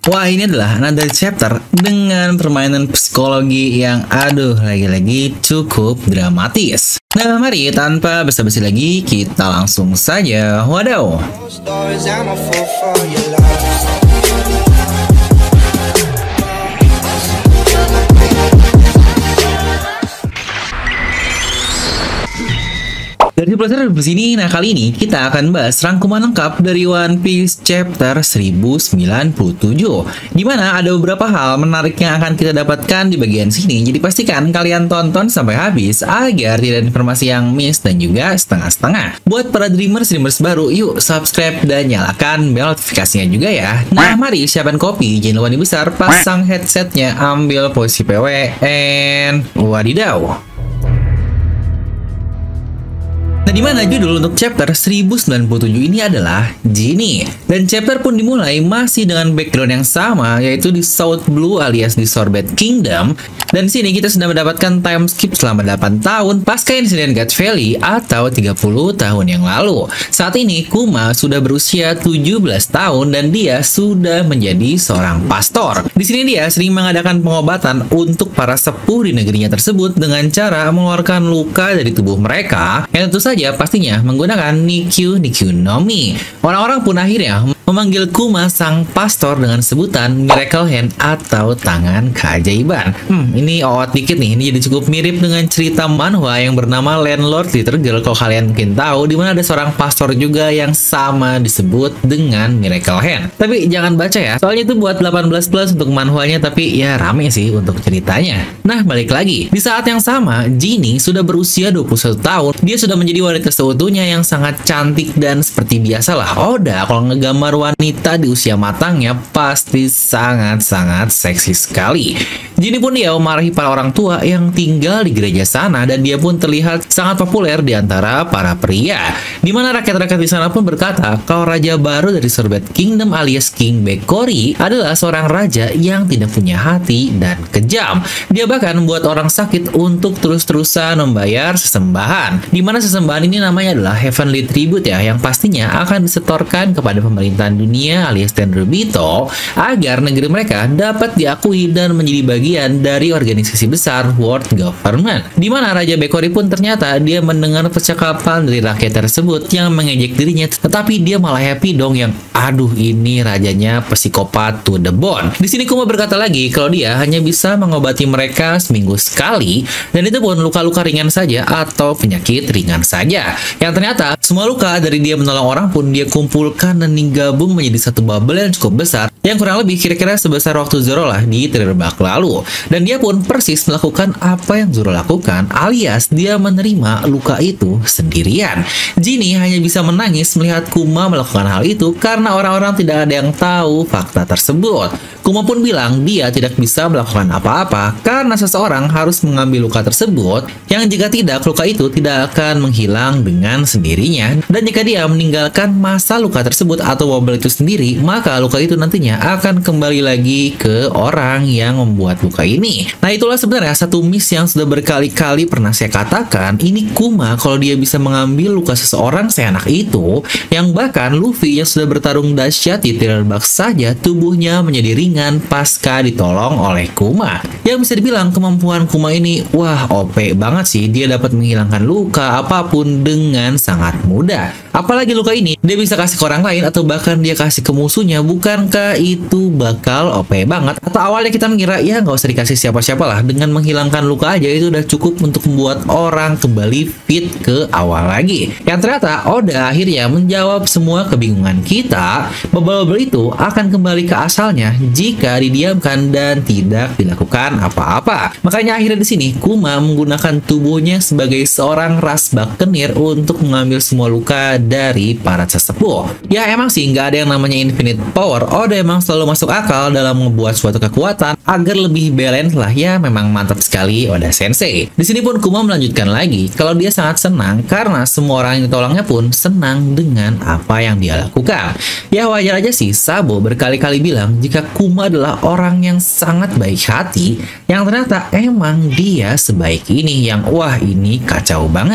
Wah, ini adalah another chapter dengan permainan psikologi yang lagi-lagi cukup dramatis. Nah, mari tanpa basa-basi lagi kita langsung saja wadaw. Dari belajar di sini, nah kali ini kita akan bahas rangkuman lengkap dari One Piece chapter 1097, di mana ada beberapa hal menarik yang akan kita dapatkan di bagian sini. Jadi pastikan kalian tonton sampai habis agar tidak ada informasi yang miss dan juga setengah-setengah. Buat para dreamers baru, yuk subscribe dan nyalakan bel notifikasinya juga ya. Nah, mari siapkan kopi, jangan lupa besar, pasang headsetnya, ambil posisi PW, and wadidaw. Nah, dimana judul untuk chapter 1097 ini adalah Genie. Dan chapter pun dimulai masih dengan background yang sama, yaitu di South Blue alias di Sorbet Kingdom. Dan di sini kita sudah mendapatkan time skip selama 8 tahun pasca insiden God Valley atau 30 tahun yang lalu. Saat ini Kuma sudah berusia 17 tahun dan dia sudah menjadi seorang pastor. Di sini dia sering mengadakan pengobatan untuk para sepuh di negerinya tersebut dengan cara mengeluarkan luka dari tubuh mereka yang tentu saja pastinya menggunakan Nikyu no Mi. Orang-orang pun akhirnya memanggil Kuma sang pastor dengan sebutan Miracle Hand atau tangan keajaiban. Ini oot dikit nih, ini jadi cukup mirip dengan cerita manhwa yang bernama Landlord Little Girl. Kalau kalian mungkin tahu, di mana ada seorang pastor juga yang sama disebut dengan Miracle Hand. Tapi jangan baca ya, soalnya itu buat 18 plus untuk manhwanya, tapi ya rame sih untuk ceritanya. Nah, balik lagi. Di saat yang sama, Genie sudah berusia 21 tahun. Dia sudah menjadi wanita seutuhnya yang sangat cantik dan seperti biasalah Oda kalau ngegambar wanita di usia matangnya pasti sangat-sangat seksi sekali. Genie pun dia memarahi para orang tua yang tinggal di gereja sana dan dia pun terlihat sangat populer di antara para pria. Di mana rakyat-rakyat di sana pun berkata kalau raja baru dari Sorbet Kingdom alias King Bekori adalah seorang raja yang tidak punya hati dan kejam. Dia bahkan membuat orang sakit untuk terus-terusan membayar sesembahan. Di mana sesembahan ini namanya adalah Heavenly Tribute ya, yang pastinya akan disetorkan kepada pemerintahan dunia alias Tenryubito agar negeri mereka dapat diakui dan menjadi bagian dari organisasi besar World Government. Di mana Raja Bekori pun ternyata dia mendengar percakapan dari rakyat tersebut yang mengejek dirinya, tetapi dia malah happy dong yang aduh ini rajanya psikopat to the bone. Di sini Kuma berkata lagi kalau dia hanya bisa mengobati mereka seminggu sekali dan itu pun luka-luka ringan saja atau penyakit ringan saja. Yang ternyata semua luka dari dia menolong orang pun dia kumpulkan dan digabung menjadi satu bubble yang cukup besar yang kurang lebih kira-kira sebesar waktu Zoro lah di Thriller Bark lalu. Dan dia pun persis melakukan apa yang Zoro lakukan alias dia menerima luka itu sendirian. Genie hanya bisa menangis melihat Kuma melakukan hal itu karena orang-orang tidak ada yang tahu fakta tersebut. Kuma pun bilang dia tidak bisa melakukan apa-apa karena seseorang harus mengambil luka tersebut yang jika tidak luka itu tidak akan menghilang dengan sendirinya. Dan jika dia meninggalkan masa luka tersebut atau wobble itu sendiri, maka luka itu nantinya akan kembali lagi ke orang yang membuat luka ini. Nah, itulah sebenarnya satu miss yang sudah berkali-kali pernah saya katakan. Ini Kuma kalau dia bisa mengambil luka seseorang seenak itu, yang bahkan Luffy yang sudah bertarung dahsyat di Thriller Bark saja tubuhnya menjadi ringan pasca ditolong oleh Kuma. Yang bisa dibilang kemampuan Kuma ini wah OP banget sih. Dia dapat menghilangkan luka apapun dengan sangat mudah. Apalagi luka ini dia bisa kasih ke orang lain atau bahkan dia kasih ke musuhnya. Bukankah itu bakal OP banget? Atau awalnya kita mengira ya nggak usah dikasih siapa-siapa lah, dengan menghilangkan luka aja itu udah cukup untuk membuat orang kembali fit ke awal lagi. Yang ternyata Oda akhirnya menjawab semua kebingungan kita. Bubble itu akan kembali ke asalnya jika didiamkan dan tidak dilakukan apa-apa. Makanya akhirnya di sini Kuma menggunakan tubuhnya sebagai seorang ras buccaneer untuk mengambil semua luka dari para sesepuh. Ya emang sih nggak ada yang namanya infinite power. Oda emang selalu masuk akal dalam membuat suatu kekuatan agar lebih balance lah ya. Memang mantap sekali Oda Sensei. Di sini pun Kuma melanjutkan lagi kalau dia sangat senang karena semua orang yang ditolongnya pun senang dengan apa yang dia lakukan. Ya wajar aja sih Sabo berkali-kali bilang jika Kuma adalah orang yang sangat baik hati, yang ternyata emang dia sebaik ini, yang wah ini kacau banget.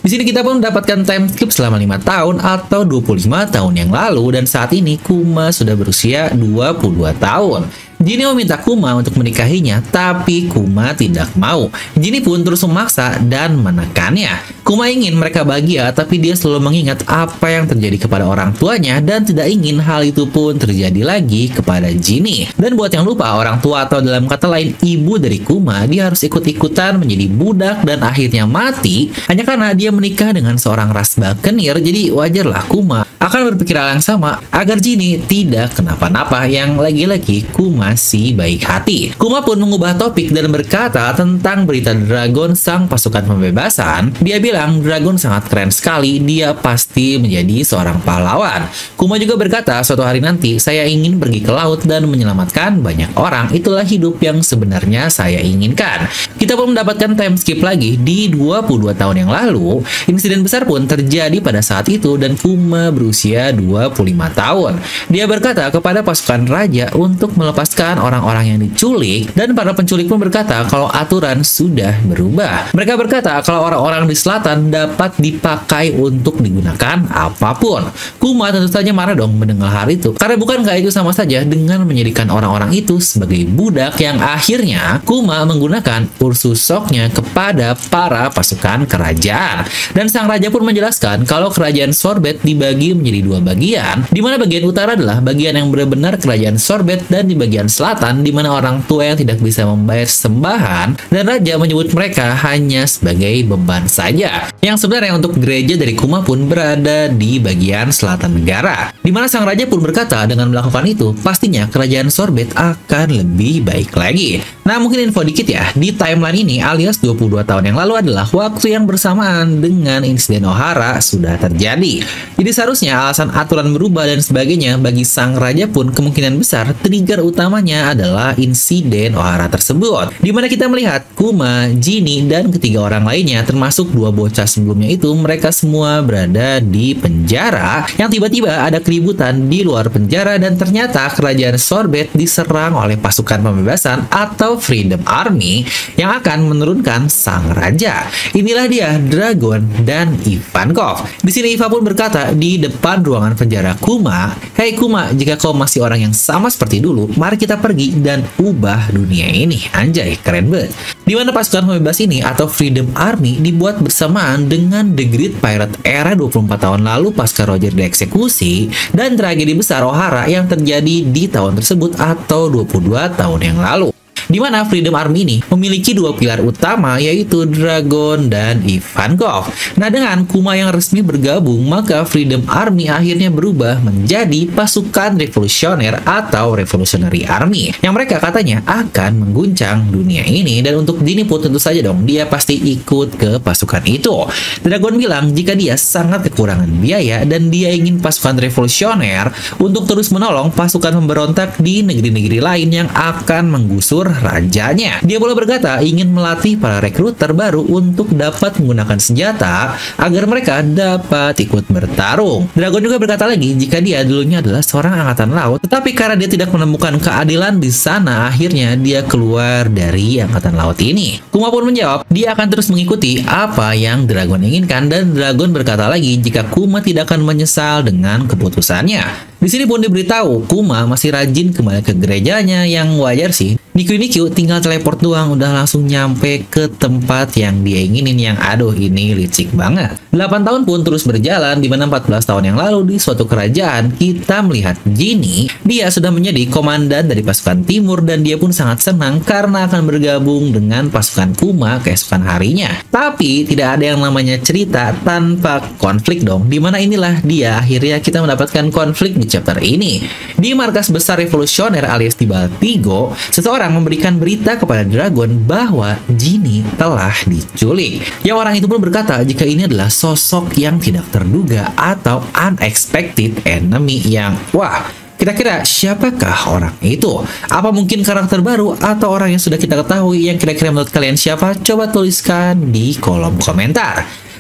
Di sini kita pun mendapatkan time skip selama 5 tahun atau 25 tahun yang lalu, dan saat ini Kuma sudah berusia 22 tahun. Jinny meminta Kuma untuk menikahinya, tapi Kuma tidak mau. Jinny pun terus memaksa dan menekannya. Kuma ingin mereka bahagia, tapi dia selalu mengingat apa yang terjadi kepada orang tuanya dan tidak ingin hal itu pun terjadi lagi kepada Jinny. Dan buat yang lupa, orang tua atau dalam kata lain ibu dari Kuma, dia harus ikut-ikutan menjadi budak dan akhirnya mati hanya karena dia menikah dengan seorang ras Buccaneer. Jadi wajarlah Kuma akan berpikir hal yang sama agar Jinny tidak kenapa-napa, yang lagi-lagi Kuma si baik hati. Kuma pun mengubah topik dan berkata tentang berita Dragon sang pasukan pembebasan. Dia bilang Dragon sangat keren sekali, dia pasti menjadi seorang pahlawan. Kuma juga berkata suatu hari nanti saya ingin pergi ke laut dan menyelamatkan banyak orang. Itulah hidup yang sebenarnya saya inginkan. Kita pun mendapatkan time skip lagi di 22 tahun yang lalu. Insiden besar pun terjadi pada saat itu dan Kuma berusia 25 tahun. Dia berkata kepada pasukan raja untuk melepaskan orang-orang yang diculik, dan para penculik pun berkata kalau aturan sudah berubah. Mereka berkata kalau orang-orang di selatan dapat dipakai untuk digunakan apapun. Kuma tentu saja marah dong mendengar hal itu, karena bukankah itu sama saja dengan menjadikan orang-orang itu sebagai budak, yang akhirnya Kuma menggunakan Ursus Shock-nya kepada para pasukan kerajaan. Dan sang raja pun menjelaskan kalau kerajaan Sorbet dibagi menjadi dua bagian, di mana bagian utara adalah bagian yang benar-benar kerajaan Sorbet, dan di bagian selatan di mana orang tua yang tidak bisa membayar sembahan, dan raja menyebut mereka hanya sebagai beban saja. Yang sebenarnya untuk gereja dari Kuma pun berada di bagian selatan negara, di mana sang raja pun berkata dengan melakukan itu pastinya kerajaan Sorbet akan lebih baik lagi. Nah, mungkin info dikit ya, di timeline ini alias 22 tahun yang lalu adalah waktu yang bersamaan dengan insiden Ohara sudah terjadi. Jadi seharusnya alasan aturan berubah dan sebagainya bagi sang raja pun kemungkinan besar trigger utamanya adalah insiden Ohara tersebut, di mana kita melihat Kuma, Jinny, dan ketiga orang lainnya termasuk dua bocah sebelumnya itu, mereka semua berada di penjara, yang tiba-tiba ada keributan di luar penjara dan ternyata kerajaan Sorbet diserang oleh pasukan pembebasan atau Freedom Army yang akan menurunkan sang raja. Inilah dia Dragon dan Ivankov. Di sini Iva pun berkata di depan ruangan penjara Kuma, "Hei Kuma, jika kau masih orang yang sama seperti dulu, mari kita pergi dan ubah dunia ini." Anjay, keren banget. Di mana pasukan pembebas ini atau Freedom Army dibuat bersamaan dengan The Great Pirate era 24 tahun lalu pasca Roger dieksekusi dan tragedi besar Ohara yang terjadi di tahun tersebut atau 22 tahun yang lalu. Di mana Freedom Army ini memiliki dua pilar utama, yaitu Dragon dan Ivankov. Nah, dengan Kuma yang resmi bergabung, maka Freedom Army akhirnya berubah menjadi pasukan revolusioner atau Revolutionary Army, yang mereka katanya akan mengguncang dunia ini. Dan untuk Jinny pun tentu saja dong, dia pasti ikut ke pasukan itu. Dragon bilang jika dia sangat kekurangan biaya dan dia ingin pasukan revolusioner untuk terus menolong pasukan pemberontak di negeri-negeri lain yang akan menggusur rajanya. Dia pula berkata ingin melatih para rekrut terbaru untuk dapat menggunakan senjata agar mereka dapat ikut bertarung. Dragon juga berkata lagi jika dia dulunya adalah seorang angkatan laut, tetapi karena dia tidak menemukan keadilan di sana, akhirnya dia keluar dari angkatan laut ini. Kuma pun menjawab dia akan terus mengikuti apa yang Dragon inginkan, dan Dragon berkata lagi jika Kuma tidak akan menyesal dengan keputusannya. Di sini pun diberitahu Kuma masih rajin kembali ke gerejanya, yang wajar sih. Nikyu tinggal teleport doang udah langsung nyampe ke tempat yang dia inginin, yang aduh ini licik banget. 8 tahun pun terus berjalan, di mana 14 tahun yang lalu di suatu kerajaan kita melihat Jinny, dia sudah menjadi komandan dari pasukan timur dan dia pun sangat senang karena akan bergabung dengan pasukan Kuma keesokan harinya. Tapi tidak ada yang namanya cerita tanpa konflik dong, di mana inilah dia akhirnya kita mendapatkan konflik di chapter ini. Di markas besar revolusioner alias di Baltigo, seseorang memberikan berita kepada Dragon bahwa Jinny telah diculik. Yang orang itu pun berkata jika ini adalah sosok yang tidak terduga atau unexpected enemy, yang wah, kira-kira siapakah orang itu? Apa mungkin karakter baru atau orang yang sudah kita ketahui? Yang kira-kira menurut kalian siapa? Coba tuliskan di kolom komentar.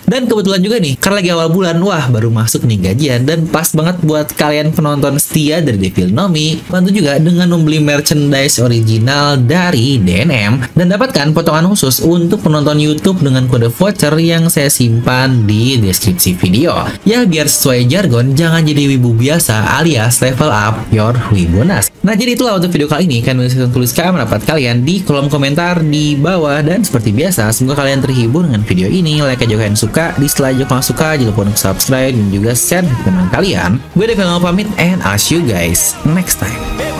Dan kebetulan juga nih, karena lagi awal bulan, wah baru masuk nih gajian, dan pas banget buat kalian penonton setia dari Devil Nomi, bantu juga dengan membeli merchandise original dari DNM dan dapatkan potongan khusus untuk penonton YouTube dengan kode voucher yang saya simpan di deskripsi video. Ya biar sesuai jargon, jangan jadi wibu biasa alias level up your wibonus. Nah jadi itulah untuk video kali ini, kalian bisa tuliskan pendapat kalian di kolom komentar di bawah, dan seperti biasa semoga kalian terhibur dengan video ini. Like aja kalian suka, dislike aja kalau suka, jangan lupa untuk subscribe dan juga share ke teman kalian. Gue Devil Nomi pamit, and I'll see you guys next time.